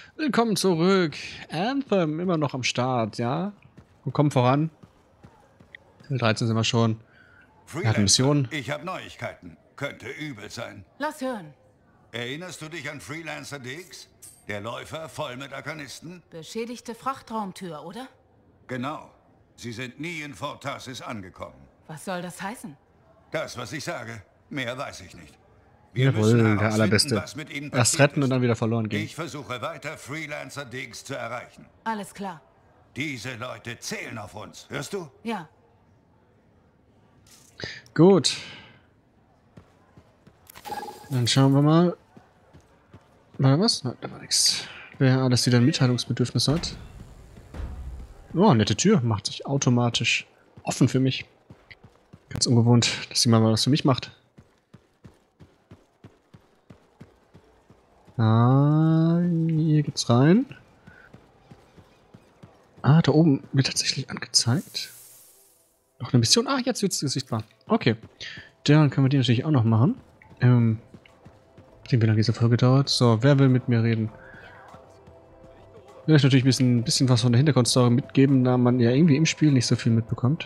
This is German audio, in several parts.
Willkommen zurück. Anthem immer noch am Start, ja? Und kommen voran. Level 13 sind wir schon. Wir hatten Freelancer, Missionen. ich habe Neuigkeiten. Könnte übel sein. Lass hören. Erinnerst du dich an Freelancer Diggs? Der Läufer voll mit Arkanisten? Beschädigte Frachtraumtür, oder? Genau. Sie sind nie in Fort Tarsis angekommen. Was soll das heißen? Das, was ich sage. Mehr weiß ich nicht. Wir Jawohl, müssen der herausfinden, Allerbeste. was mit ihnen Erst passiert retten und dann wieder verloren gehen. Ich versuche weiter, Freelancer Diggs zu erreichen. Alles klar. Diese Leute zählen auf uns. Hörst du? Ja. Gut. Dann schauen wir mal. War da was? Nein, da war nichts. Wer alles wieder ein Mitteilungsbedürfnis hat. Oh, nette Tür. Macht sich automatisch offen für mich. Ganz ungewohnt, dass sie mal was für mich macht. Ah, hier geht's rein. Ah, da oben wird tatsächlich angezeigt. Noch eine Mission. Ah, jetzt wird es sichtbar. Okay. Dann können wir die natürlich auch noch machen. Wie lange diese Folge dauert. So, wer will mit mir reden? Ich will euch natürlich ein bisschen was von der Hintergrundstory mitgeben, da man ja irgendwie im Spiel nicht so viel mitbekommt.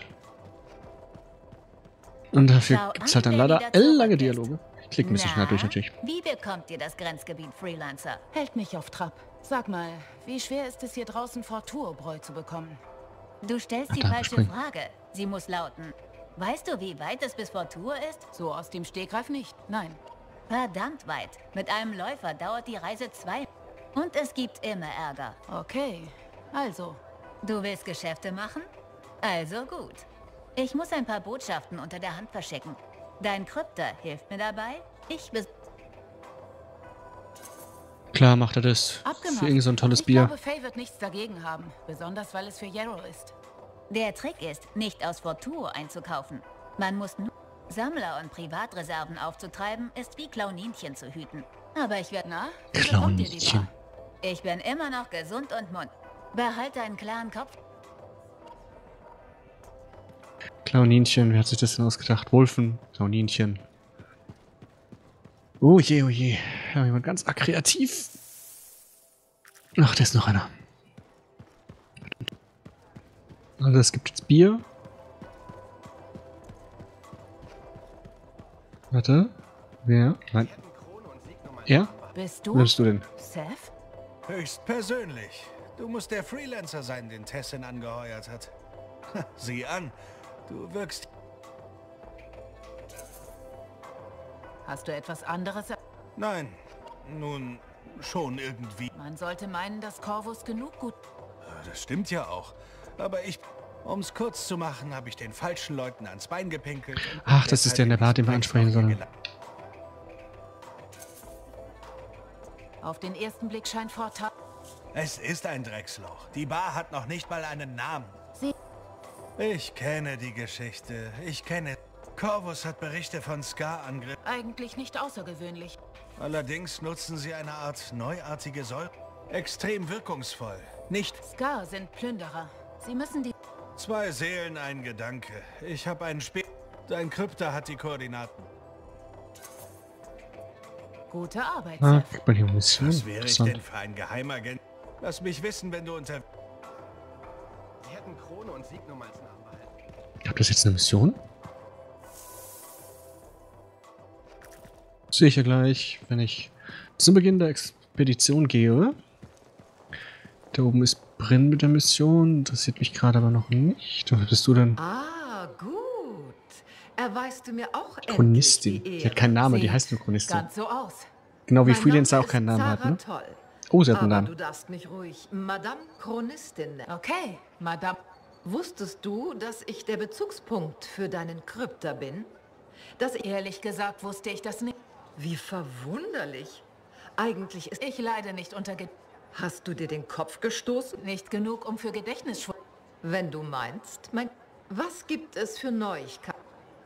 Und dafür gibt es halt dann leider lange Dialoge. Ich klicke ein bisschen schnell durch natürlich. Wie bekommt ihr das Grenzgebiet Freelancer? Hält mich auf Trab. Sag mal, wie schwer ist es hier draußen Fort Turbräu zu bekommen? Du stellst Ach, die da, falsche spring. Frage. Sie muss lauten: Weißt du, wie weit es bis Fort Tour ist? So aus dem Stegreif nicht. Nein. Verdammt weit. Mit einem Läufer dauert die Reise 2. Und es gibt immer Ärger. Okay. Also. Du willst Geschäfte machen? Also gut. Ich muss ein paar Botschaften unter der Hand verschicken. Dein Krypter hilft mir dabei. Klar macht er das. Abgemacht. Für irgend so ein tolles Ich Bier. glaube, Faye wird nichts dagegen haben. Besonders, weil es für Yarrow ist. Der Trick ist, nicht aus Fort Tour einzukaufen. Man muss nur... Sammler und Privatreserven aufzutreiben, ist wie Klauninchen zu hüten. Aber ich werde... Na, wie bekommt ihr die Klauninchen. Bar? Ich bin immer noch gesund und munter. Behalte einen klaren Kopf. Klauninchen, wer hat sich das denn ausgedacht? Wolfen, Klauninchen. Oh je, oh je. Ja, jemand ganz arg kreativ. Ach, da ist noch einer. Also es gibt jetzt Bier. Warte. Wer? Nein. Er? Bist Wer du? bist du denn? Seth? Höchstpersönlich. Du musst der Freelancer sein, den Tessin angeheuert hat. Sieh an, du wirkst... Hast du etwas anderes? Nein, nun, schon irgendwie. Man sollte meinen, dass Corvus genug gut... Das stimmt ja auch. Aber um's kurz zu machen, habe ich den falschen Leuten ans Bein gepinkelt. und Ach, das ist der in der Bar, den wir ansprechen sollen. Auf den ersten Blick scheint Fort Tar... Es ist ein Drecksloch. Die Bar hat noch nicht mal einen Namen. Sie... Ich kenne die Geschichte. Ich kenne... Corvus hat Berichte von Scar-Angriffen. Eigentlich nicht außergewöhnlich. Allerdings nutzen sie eine Art neuartige Säure. Extrem wirkungsvoll. Nicht Scar sind Plünderer. Sie müssen die... 2 Seelen, ein Gedanke. Ich habe einen Dein Krypter hat die Koordinaten. Gute Arbeit, Ah, Seth. kriegt man hier eine Mission. Was wäre ich Interessant. denn für ein Geheimagent? Lass mich wissen, wenn du unter... Sie hätten Krone und Signum als Namen behalten. Ich habe das jetzt eine Mission? Sehe ich ja gleich, wenn ich zum Beginn der Expedition gehe. Da oben ist Brynn mit der Mission. Interessiert mich gerade aber noch nicht. Wer bist du denn? Ah, gut. Erweist du mir auch Chronistin. endlich die Die hat keinen Namen, die Sieht heißt nur Chronistin. Ganz so aus. Genau wie Mein Freelancer Name auch keinen ist Namen hat, Sarah ne? Toll. Oh, sie hat einen Aber Namen. du darfst mich ruhig Madame Chronistin nennen. Okay, Madame. Wusstest du, dass ich der Bezugspunkt für deinen Krypter bin? Dass ich... Ehrlich gesagt wusste ich das nicht. Wie verwunderlich. Eigentlich ist... Ich leide nicht unter Hast du dir den Kopf gestoßen? nicht genug, um für Gedächtnisschwund... Wenn du meinst, mein... Was gibt es für Neuigkeiten?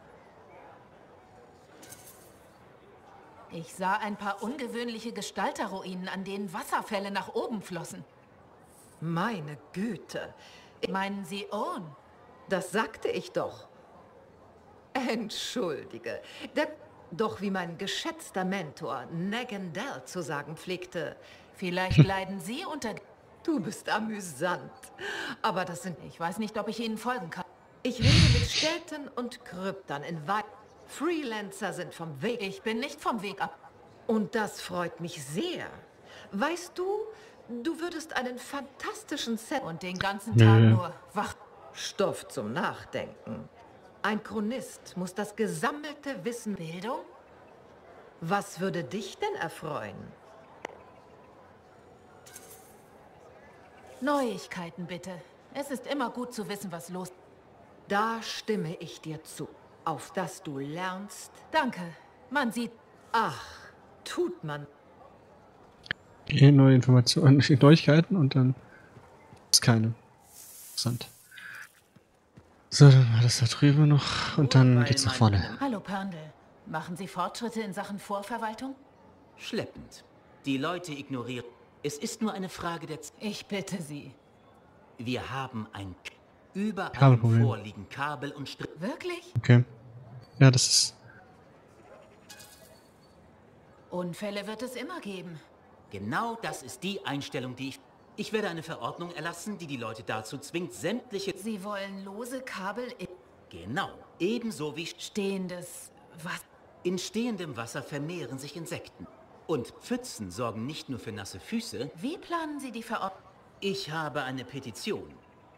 Ich sah ein paar ungewöhnliche Gestalterruinen, an denen Wasserfälle nach oben flossen. Meine Güte. Meinen Sie Owen? Das sagte ich doch. Entschuldige. Doch wie mein geschätzter Mentor Negan Dell zu sagen pflegte, Vielleicht leiden Sie unter... Du bist amüsant. Aber das sind... Ich weiß nicht, ob ich Ihnen folgen kann. Ich rede mit Städten und Kryptern in Weit. Freelancer sind vom Weg. Ich bin nicht vom Weg ab. Und das freut mich sehr. Weißt du, du würdest einen fantastischen Set... Und den ganzen Tag nur wach... Stoff zum Nachdenken. Ein Chronist muss das gesammelte Wissen... Bildung? Was würde dich denn erfreuen? Neuigkeiten bitte. Es ist immer gut zu wissen, was los ist. Da stimme ich dir zu. Auf das du lernst. Danke. Man sieht... Ach, tut man. Hier neue Informationen, Neuigkeiten und dann ist keine. Interessant. So, dann war das da drüben noch und dann geht's nach vorne. Hallo, Perndl. Machen Sie Fortschritte in Sachen Vorverwaltung? Schleppend. Die Leute ignorieren. Es ist nur eine Frage der Zeit. Ich bitte Sie. Wir haben ein... Überall Kabelproblem. vorliegen Kabel und Strippen. Wirklich? Okay. Ja, das ist... Unfälle wird es immer geben. Genau das ist die Einstellung, die ich... Ich werde eine Verordnung erlassen, die die Leute dazu zwingt, sämtliche... Sie wollen lose Kabel in... Genau. Ebenso wie... Stehendes... Was? In stehendem Wasser vermehren sich Insekten. Und Pfützen sorgen nicht nur für nasse Füße. Wie planen Sie die Verordnung? Ich habe eine Petition.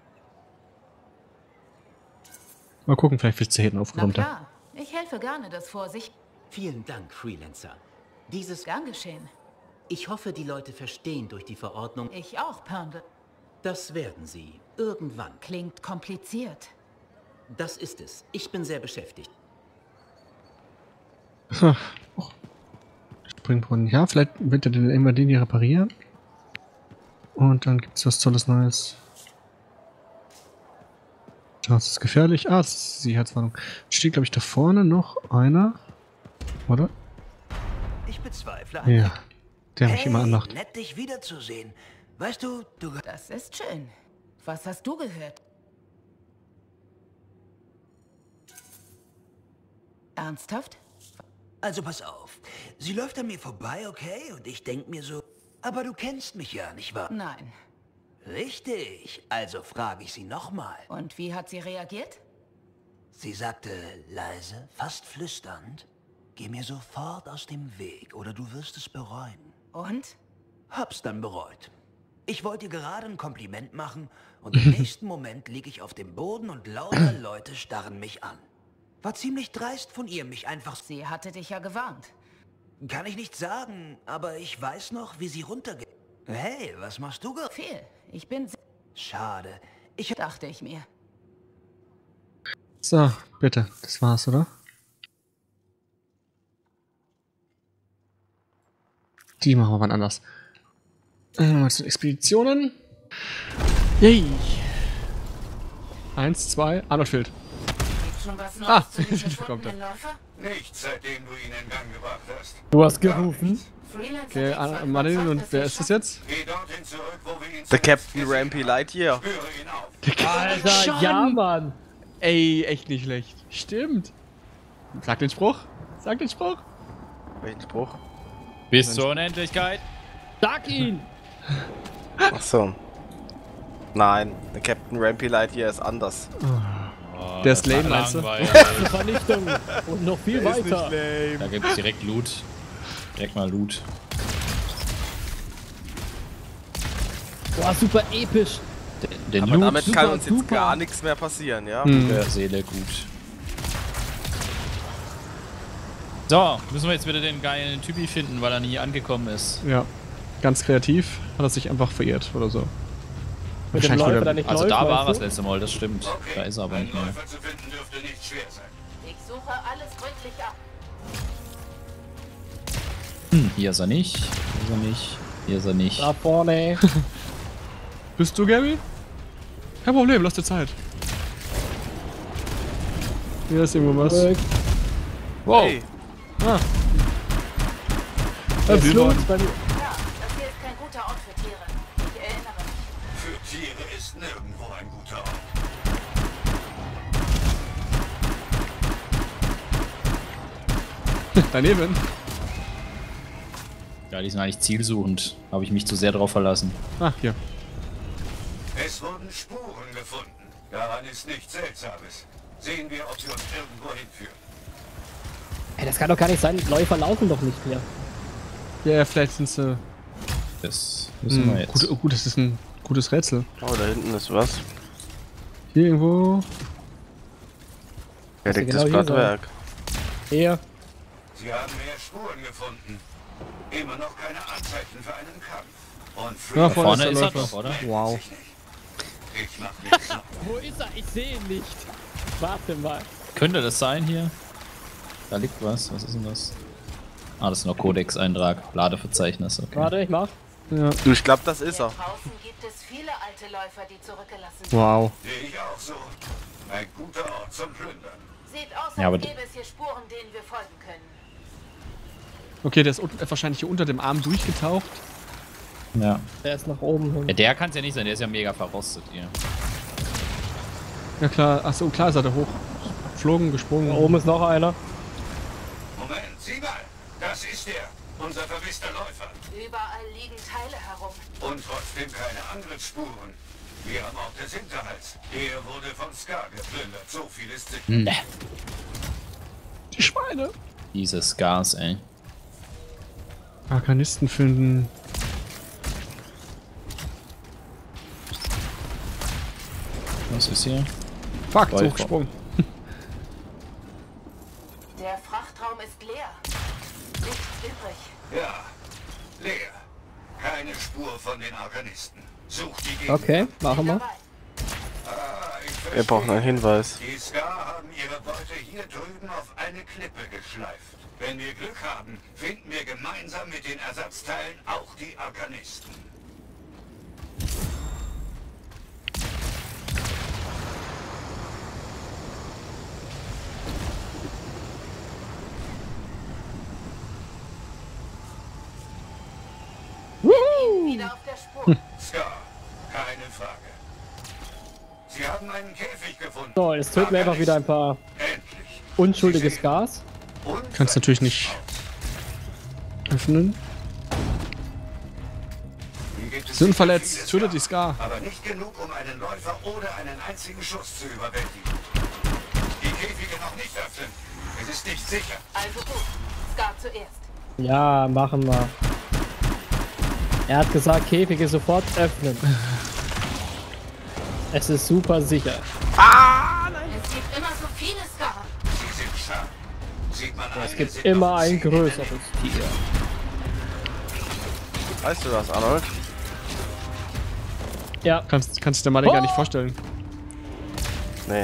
Mal gucken, vielleicht wird es da hinten Na aufgeräumt. klar. Ich helfe gerne, das Vorsicht... Vielen Dank, Freelancer. Dieses... Gern geschehen. Ich hoffe, die Leute verstehen durch die Verordnung. Ich auch, Perndl. Das werden sie. Irgendwann. Klingt kompliziert. Das ist es. Ich bin sehr beschäftigt. Oh. Springbrunnen. Ja, vielleicht wird er den irgendwann den hier reparieren. Und dann gibt es was Tolles Neues. Das ist gefährlich. Ah, das ist die Herzwarnung. Steht, glaube ich, da vorne noch einer. Oder? Ich bezweifle. Ja. Der mich immer anmacht. Nett, dich wiederzusehen. Weißt du, Das ist schön. Was hast du gehört? Ernsthaft? Also pass auf. Sie läuft an mir vorbei, okay? Und ich denk mir so, aber du kennst mich ja, nicht wahr? Nein. Richtig. Also frage ich sie nochmal. Und wie hat sie reagiert? Sie sagte leise, fast flüsternd, geh mir sofort aus dem Weg oder du wirst es bereuen. Und? Hab's dann bereut. Ich wollte ihr gerade ein Kompliment machen und im nächsten Moment lieg ich auf dem Boden und lauter Leute starren mich an. War ziemlich dreist von ihr, mich einfach... Sie hatte dich ja gewarnt. Kann ich nicht sagen, aber ich weiß noch, wie sie runtergeht. Hey, was machst du gerade? Viel. Ich bin... Schade. Dachte ich mir. So, bitte. Das war's, oder? Die machen wir wann anders. Mal zu den Expeditionen. Yay! 1, 2, Arnold. Schon was Neues Ah, zu dem kommt er. verschwundenen Läufer? Nichts, seitdem du ihn in Gang gebracht hast. Du hast gerufen. Freelancer Okay, hat Martin, überzeugt, und dass wer ihr ist das jetzt? Geh dorthin zurück, wo wir ihn Der zuletzt Captain gesehen Rampy haben. Lightyear. Spüre ihn auf. Alter, ja, Mann! Ey, echt nicht schlecht. Stimmt. Sag den Spruch. Sag den Spruch. Welchen Spruch? Bis zur Unendlichkeit. Sag ihn! Achso. Nein, der Captain Rampy Lightyear ist anders. Oh, Der ist lame, meinst du? Vernichtung. Und noch viel Der ist weiter. nicht lame. Da gibt es direkt Loot. Direkt mal Loot. Boah, super episch. Der Aber Loot damit super, kann uns jetzt super. gar nichts mehr passieren, ja? Der Seele gut. So, müssen wir jetzt wieder den geilen Typi finden, weil er nie angekommen ist. Ja. Ganz kreativ. Hat er sich einfach verirrt oder so. Mit dem Läufer, der nicht Also läuft, da war er weißt das du? letzte Mal, das stimmt. Da ist er aber nicht mehr. Läufer zu finden dürfte nicht schwer sein. Ich suche alles gründlich ab. Hier ist er nicht. Hier ist er nicht. Hier ist er nicht. Da vorne. Bist du, Gary? Kein Problem, lass dir Zeit. Hier ist irgendwo was. Wow. Hey, Ah. Es Wildbahn. lohnt bei mir. Ja, das hier ist kein guter Ort für Tiere. Ich erinnere mich. Für Tiere ist nirgendwo ein guter Ort. Daneben. Ja, die sind eigentlich zielsuchend. Habe ich mich zu sehr drauf verlassen. Ah, hier. Es wurden Spuren gefunden. Daran ist nichts Seltsames. Sehen wir, ob sie uns irgendwo hinführen. Ey, das kann doch gar nicht sein. Läufer laufen doch nicht mehr. Ja, vielleicht sind sie... Das müssen wir jetzt. Gut, das ist ein gutes Rätsel. Oh, da hinten ist was. Hier irgendwo... Verdecktes Blattwerk. Hier. Sie haben mehr Spuren gefunden. Immer noch keine Anzeichen für einen Kampf. Und Ja, vorne ist er doch, oder? Wow. Ich mach nichts noch. Wo ist er? Ich sehe ihn nicht. Warte mal. Könnte das sein hier? Da liegt was. Was ist denn das? Ah, das ist noch Codex-Eintrag. Ladeverzeichnis. Okay. Warte, ich mach. Ja. Du, ich glaube, das ist er. Draußen gibt es viele alte Läufer, die zurückgelassen sind. Wow. Sehe ich auch so. Ein guter Ort zum Plündern. Sieht aus, Ja, aber als gäbe es hier Spuren, denen wir folgen können. Okay, der ist wahrscheinlich hier unter dem Arm durchgetaucht. Ja. Der ist nach oben hin. Ja, der kann es ja nicht sein. Der ist ja mega verrostet hier. Ja klar, achso, klar ist er da hoch. Geflogen, gesprungen. Da oben ist noch einer. Moment, sieh mal. Das ist er. Unser vermisster Läufer. Überall liegen Teile herum. Und trotzdem keine Angriffsspuren. Wir haben auch des Hinterhals. Er wurde von Scar geplündert. So viel ist sicher. Ne. Die Schweine. Diese Scars, ey. Arkanisten finden. Was ist hier? Fuck, Läufer. hochgesprungen. Der Frachtraum ist leer. Nichts übrig. Ja, leer. Keine Spur von den Arkanisten. Such die Gegend. Okay, machen wir. Wir brauchen einen Hinweis. Die Scar haben ihre Beute hier drüben auf eine Klippe geschleift. Wenn wir Glück haben, finden wir gemeinsam mit den Ersatzteilen auch die Arkanisten. Wieder auf der Spur. Scar, keine Frage. Sie haben einen Käfig gefunden. So, jetzt töten wir einfach wieder ein paar Endlich. unschuldige Scars. Kannst natürlich nicht öffnen. Sind verletzt. Tötet die Scar. Aber nicht genug, um einen Läufer oder einen einzigen Schuss zu überwältigen. Die Käfige noch nicht öffnen. Es ist nicht sicher. Also gut. Scar zuerst. Ja, machen wir. Er hat gesagt, Käfige sofort öffnen. Es ist super sicher. Es gibt immer so viele Scar. Sie sind scharf. Sieht man Es gibt immer ein größeres Tier. Weißt du das, Arnold? Ja. Kannst du dir mal gar nicht vorstellen. Nee.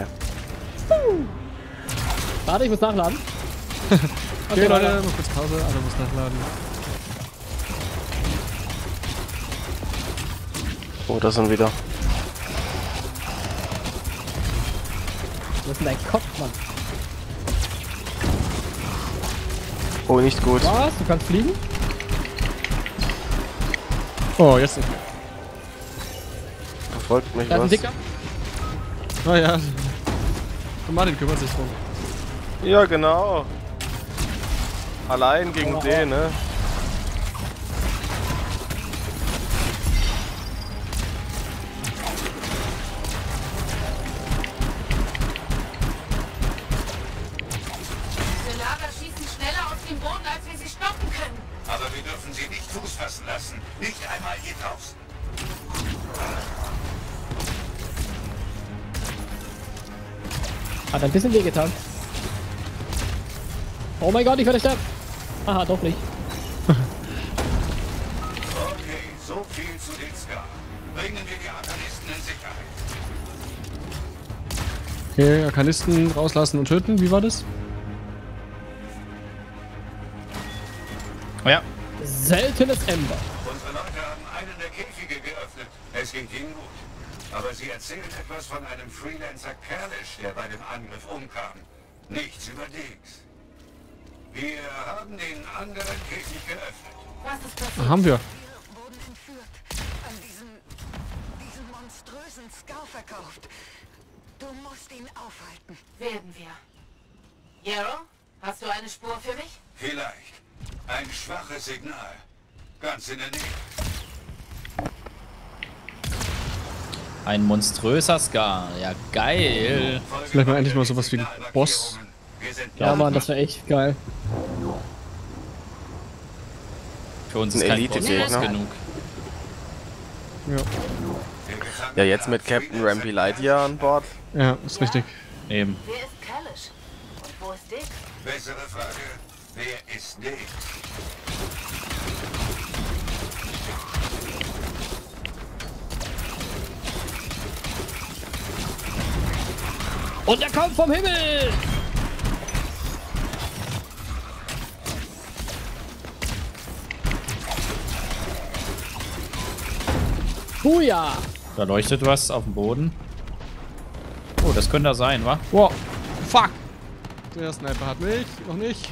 Warte, ich muss nachladen. Okay, Leute, mal kurz Pause. Alle muss nachladen. Oh, das sind wieder. Wo ist denn dein Kopf, Mann? Oh, nicht gut. Was? Du kannst fliegen? Oh, jetzt nicht mehr. Verfolgt mich Da ist ein was. Dicker. Oh ja. Und Martin kümmert sich drum. Ja, genau. Allein gegen den, ne? Diese Lager schießen schneller auf den Boden, als wir sie stoppen können. Aber wir dürfen sie nicht Fuß fassen lassen. Nicht einmal hier draußen. Hat ein bisschen wehgetan. Oh mein Gott, ich werde sterben. Aha, doch nicht. Okay, so viel zu den Scar. Bringen wir die Arkanisten in Sicherheit. Okay, Arkanisten rauslassen und töten. Wie war das? Oh ja. Seltenes Ember. Unsere Leute haben einen der Käfige geöffnet. Es geht ihnen gut. Aber sie erzählen etwas von einem Freelancer Kerlish, der bei dem Angriff umkam. Nichts über Dix. Wir haben den anderen Käfig geöffnet. Was ist passiert? Haben wir. Wir wurden entführt. An diesen monströsen Scar verkauft. Du musst ihn aufhalten. Werden wir. Yarrow, hast du eine Spur für mich? Vielleicht. Ein schwaches Signal. Ganz in der Nähe. Ein monströser Scar. Ja, geil. Vielleicht mal endlich mal sowas wie ein Boss. Ja, Mann, das wäre echt geil. Für uns ist kein Boss groß genug. Ja. Ja, jetzt mit Captain Rampy Lightyear an Bord. Ja, ist richtig. Eben. Wer ist Kalish? Und wo ist Dick? Bessere Frage. Wer ist Dick? Und er kommt vom Himmel! Huja! Da leuchtet was auf dem Boden. Oh, das könnte da sein, wa? Wow. Fuck! Der Sniper hat mich. Noch nicht.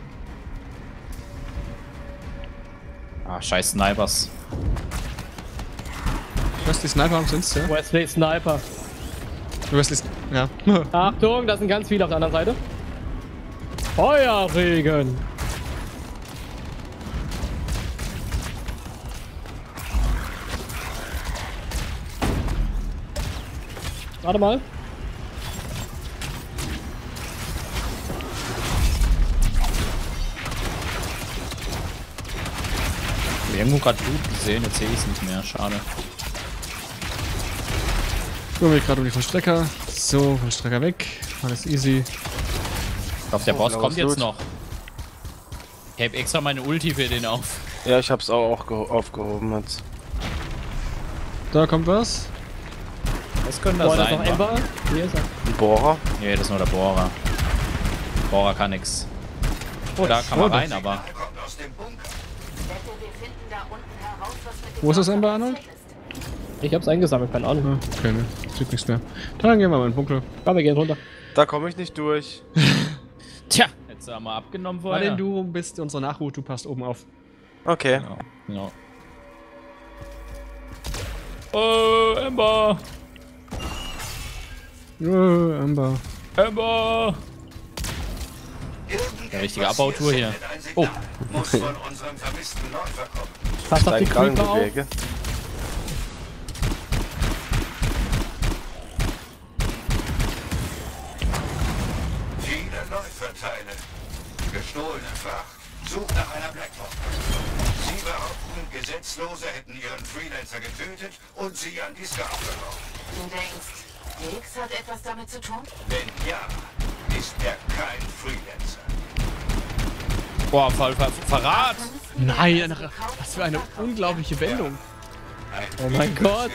Ah, scheiß Snipers. Wesley Sniper am Sins, ja? Wesley Sniper. Wesley, ja. Achtung, da sind ganz viele auf der anderen Seite. Feuerregen! Warte mal. Ich hab irgendwo gerade Blut gesehen, jetzt sehe ich es nicht mehr. Schade. Gucken wir gerade um die Vollstrecker. So, Vollstrecker weg. Alles easy. Ich hoffe, der Boss kommt jetzt noch. Ich heb extra meine Ulti für den auf. Ja, ich hab's auch aufgehoben jetzt. Da kommt was. Das könnte das sein. Noch Ember. Hier ist er. Ein Bohrer? Nee, das ist nur der Bohrer. Bohrer kann nix. Oh, da kann man rein, aber. Wo ist das Ember, Arnold? Ich hab's eingesammelt, keine Ahnung. Okay, ne. Sieht nichts mehr. Dann gehen wir mal in den Bunker. Komm, wir gehen runter. Da komme ich nicht durch. Tja, hättest du mal abgenommen vorher. Martin, du bist unsere Nachhut, du passt oben auf. Okay. Genau. Oh, Ember! Ember. Ember! Eine richtige Abbautour hier. Oh. Pass auf die Creeper auf. Viele Läuferteile. Gestohlene Fracht. Sucht nach einer Blackbox. Sie behaupten, Gesetzlose hätten ihren Freelancer getötet und sie an die Scar verkauft. Du denkst, Dix hat etwas damit zu tun? Wenn ja, ist er kein Freelancer. Boah, Verrat! Nein, was für eine unglaubliche Wendung. Oh mein Gott.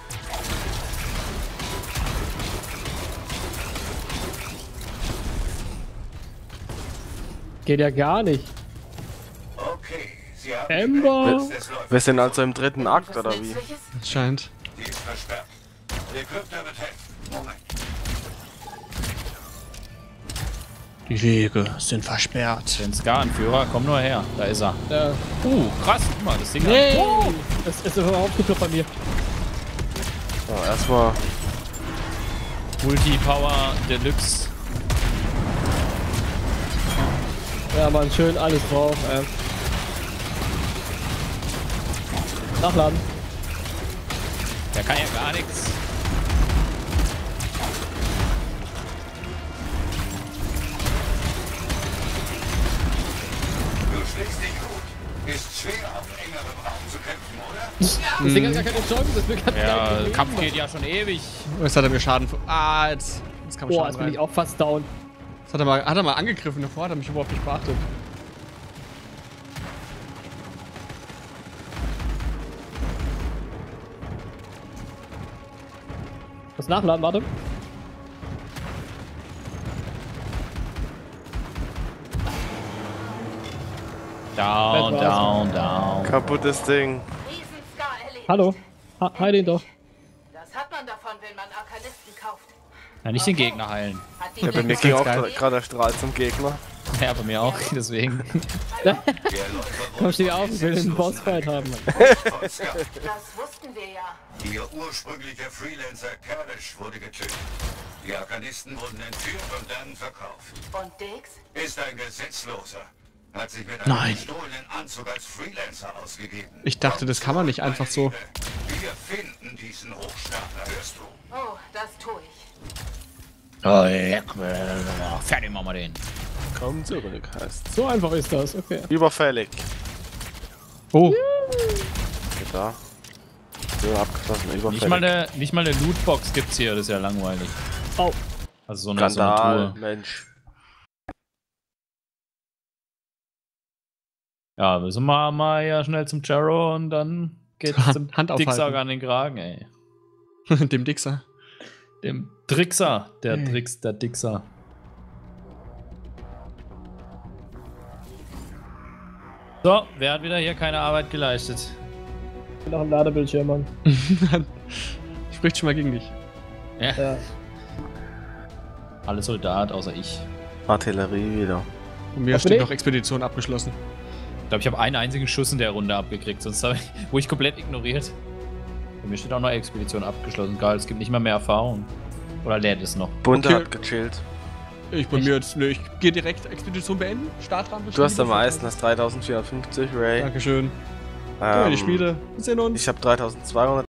Geht ja gar nicht. Okay, Sie haben Ember! Wir sind also im dritten Akt, oder wie? Anscheinend. Die ist versperrt. Der Krypter wird helfen. Moment. Die Wege sind versperrt. Den Scar-Anführer, komm nur her. Da ist er. Krass, guck mal, das Ding. Nee! Das ist überhaupt geklopft bei mir. So, erstmal. Multi-Power Deluxe. Ja, man, schön alles drauf. Nachladen. Der kann ja gar nichts. Du schlägst dich gut. Ist schwer, auf engerem Raum zu kämpfen, oder? Das Ding hat gar keine Chance. Das will Ja, der Kampf geht ja schon ewig. Jetzt hat er mir Schaden. Jetzt kann man Boah, Schaden jetzt bin rein. ich auch fast down. Das hat er mal angegriffen, davor hat er mich überhaupt nicht beachtet. Das Nachladen, warte. Down. Kaputtes Ding. Hallo. Heil den doch. Das hat man davon, wenn man Arkanisten kauft. Ja, nicht den Gegner heilen. Ja, bei mir ging auch gerade der Strahl zum Gegner. Ja, bei mir auch, deswegen. Komm, steh auf, ich will den Bossfight haben. Das wussten wir ja. Ihr ursprünglicher Freelancer Kalish wurde getötet. Die Arkanisten wurden entführt und dann verkauft. Und Dix? Ist ein Gesetzloser. Hat sich mit einem gestohlenen Anzug als Freelancer ausgegeben. Ich dachte, das kann man nicht einfach so. Wir finden diesen Hochstapler, hörst du? Oh, das tue ich. Oh, fertig machen wir den. Komm zurück, heißt. So einfach ist das, okay. Überfällig. Oh. Geht da. So, abgeschlossen, überfällig. Nicht mal eine Lootbox gibt's hier, das ist ja langweilig. Oh. Also so eine Skandal, Tour. Mensch. Ja, wir sind mal ja schnell zum Jarrow und dann geht's zum Dicksack an den Kragen, ey. Dem Dixer. Dem Trickser. Der Dixer. So, wer hat wieder hier keine Arbeit geleistet? Ich bin noch ein Ladebildschirm, Mann. Spricht schon mal gegen dich. Ja. Alle Soldat, außer ich. Artillerie wieder. Und mir steht noch Expedition abgeschlossen. Ich glaube, ich habe einen einzigen Schuss in der Runde abgekriegt, sonst wurde ich komplett ignoriert. Bei mir steht auch noch Expedition abgeschlossen. Geil, es gibt nicht mal mehr Erfahrung. Oder lädt es noch? Bunte hat gechillt. Ich bei mir jetzt, ne, ich gehe direkt Expedition beenden. Startrahmen. Du hast am meisten, hast 3450, Ray. Dankeschön. Die Spiele. Wir sehen uns. Ich habe 3200.